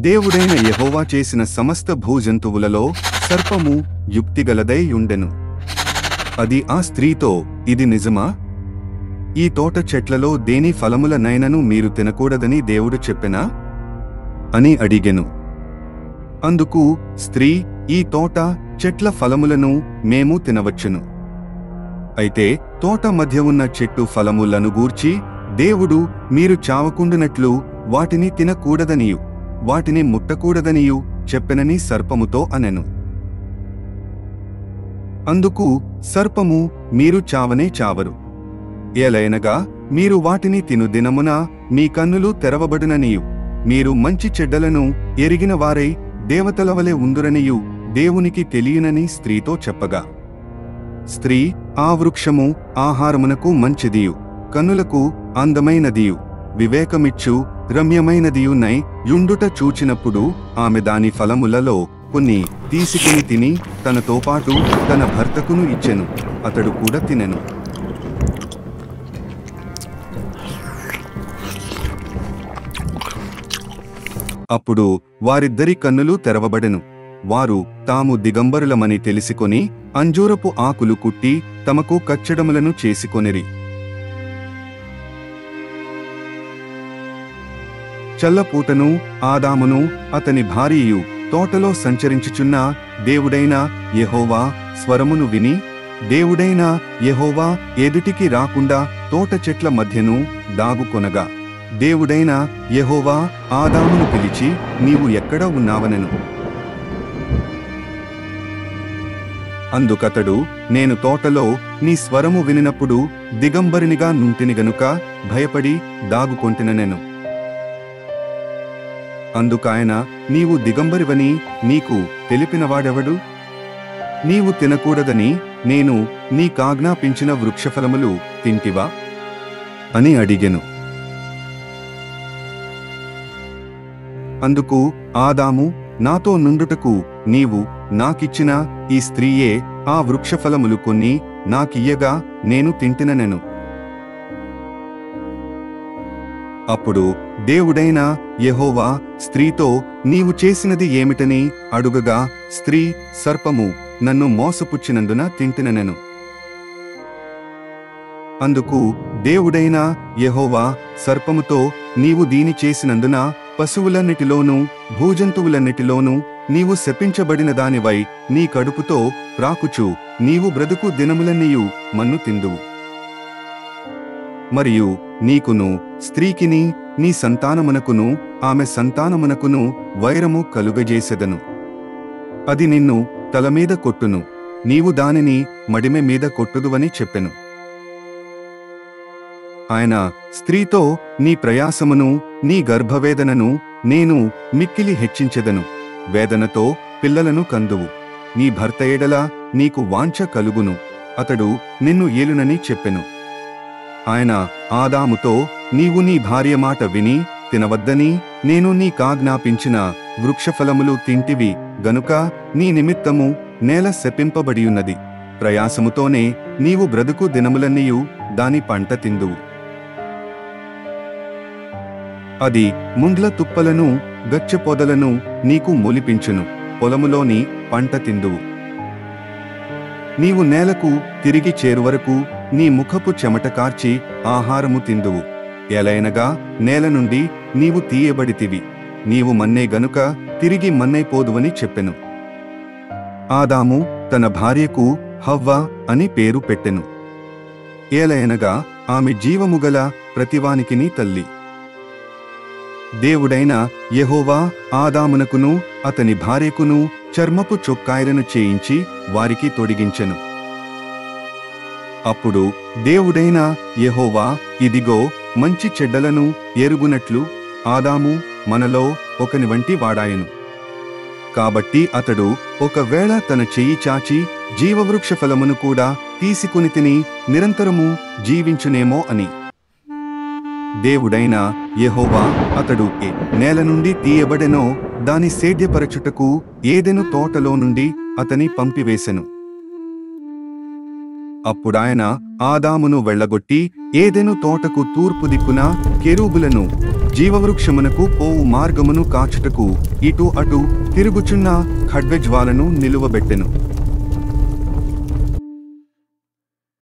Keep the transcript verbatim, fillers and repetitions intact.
దేవుడైన యెహోవా చేసిన సమస్త భూజంతువులలో సర్పము యుక్తిగలదై ఉండెను. అది ఆ స్త్రీతో, ఇది నిజమా? ఈ తోట చెట్లలో దేని ఫలములనైనను మీరు తినకూడదని దేవుడు చెప్పెనా అని అడిగెను. అందుకు స్త్రీ, ఈ తోట చెట్ల ఫలములను మేము తినవచ్చును. అయితే తోట మధ్య ఉన్న చెట్టు ఫలములను గూర్చి దేవుడు మీరు చావకుండునట్లు వాటిని తినకూడదనియు వాటిని ముట్టకూడదనియు చెప్పెనని సర్పముతో అనెను. అందుకు సర్పము, మీరు చావనే చావరు. ఏలైనగా మీరు వాటిని తిను దినమున మీ కన్నులు తెరవబడుననియు మీరు మంచి చెడ్డలను ఎరిగిన వారై దేవతలవలె ఉందురనియు దేవునికి తెలియనని స్త్రీతో చెప్పగా, స్త్రీ, ఆ వృక్షము ఆహారమునకు మంచిదియు కన్నులకు అందమైనదియు వివేకమిచ్చు రమ్యమైనదియునై యుండుట చూచినప్పుడు ఆమె దాని ఫలములలో కొన్ని తీసుకుని తిని తనతో పాటు తన భర్తకును ఇచ్చెను. అతడు కూడా తినెను. అప్పుడు వారిద్దరి కన్నులు తెరవబడెను. వారు తాము దిగంబరులమని తెలిసికొని అంజూరపు ఆకులు కుట్టి తమకు కచ్చడములను చేసుకొనిరి. చల్లపూటను ఆదామును అతని భార్యయు తోటలో సంచరించుచున్న దేవుడైన యెహోవా స్వరమును విని, దేవుడైన యెహోవా ఎదుటికి రాకుండా తోట చెట్ల మధ్యను దాగుకొనగా, దేవుడైన యెహోవా ఆదామును పిలిచి, నీవు ఎక్కడ ఉన్నావనెను. అందుకతడు, నేను తోటలో నీ స్వరము వినినప్పుడు దిగంబరినిగా నుంటిని గనుక భయపడి దాగుకొంటిననెను. అందుకాయన, నీవు దిగంబరివని నీకు తెలిపినవాడెవడు? నీవు తినకూడదని నేను నీకాజ్ఞాపించిన వృక్షఫలములు తింటివా అని అడిగెను. అందుకు ఆదాము, నాతో నుండుటకు నీవు నాకిచ్చిన ఈ స్త్రీయే ఆ వృక్షఫలములు కొన్ని నాకియ్యగా నేను తింటిననెను. అప్పుడు దేవుడైన యెహోవా స్త్రీతో, నీవు చేసినది ఏమిటని అడుగగా, స్త్రీ, సర్పము నన్ను మోసపుచ్చినందున తింటిననెను. అందుకు దేవుడైన యెహోవా సర్పముతో, నీవు దీని చేసినందున పశువులన్నిటిలోనూ భూజంతువులన్నిటిలోనూ నీవు శపించబడిన దానివై నీ కడుపుతో ప్రాకుచు నీవు బ్రతుకు దినములన్నీయు మన్ను తిందువు. మరియు నీకును స్త్రీకిని నీ సంతానమునకును ఆమె సంతానమునకును వైరము కలుగజేసెదను. అది నిన్ను తలమీద కొట్టును, నీవు దానిని మడిమె మీద కొట్టుదువని చెప్పెను. ఆయన స్త్రీతో, నీ ప్రయాసమును నీ గర్భవేదనను నేను మిక్కిలి హెచ్చించెదను. వేదనతో పిల్లలను కందువు. నీ భర్త ఎడల నీకు వాంఛ కలుగును, అతడు నిన్ను ఏలునని చెప్పెను. ఆయన ఆదాముతో, నీవు నీ భార్య మాట విని తినవద్దని నేను నీకాజ్ఞాపించిన వృక్షఫలములు తింటివి గనుక నీ నిమిత్తము నేల శపింపబడియున్నది. ప్రయాసముతోనే నీవు బ్రతుకు దినములన్నీయు దాని పంట తిందువు. అది ముండ్ల తుప్పలను గచ్చపొదలను నీకు మొలిపించును, పొలములోని పంట తిందువు. నీవు నేలకు తిరిగి చేరువరకు నీ ముఖపు చెమట కార్చి ఆహారము తిందువు. ఎలైనగా నేల నుండి నీవు తీయబడితివి, నీవు మన్నే గనుక తిరిగి మన్నైపోదువని చెప్పెను. ఆదాము తన భార్యకు హవ్వ అని పేరు పెట్టెను. ఏలయనగా ఆమె జీవముగల ప్రతివానికిని తల్లి. దేవుడైన యెహోవా ఆదామునకును అతని భార్యకును చర్మపు చొక్కాయలను చేయించి వారికి తొడిగించెను. అప్పుడు దేవుడైన యెహోవా, ఇదిగో, మంచి చెడ్డలను ఎరుగునట్లు ఆదాము మనలో ఒకని వంటి వాడాయను. కాబట్టి అతడు ఒకవేళ తన చెయ్యి చాచి జీవవృక్ష ఫలమును కూడా తీసుకుని తిని నిరంతరము జీవించునేమో అని. దేవుడైన యెహోవా అతడు ఏ నేల నుండి తీయబడెనో దాని సేద్యపరచుటకు ఏదెను తోటలో నుండి అతని పంపివేసెను. అప్పుడాయన ఆదామును వెళ్ళగొట్టి ఏదెను తోటకు తూర్పు దిక్కున కెరూబులను జీవవృక్షమునకు పోవు మార్గమును కాచుటకు ఇటు అటు తిరుగుచున్న ఖడ్గజ్వాలను నిలువబెట్టెను.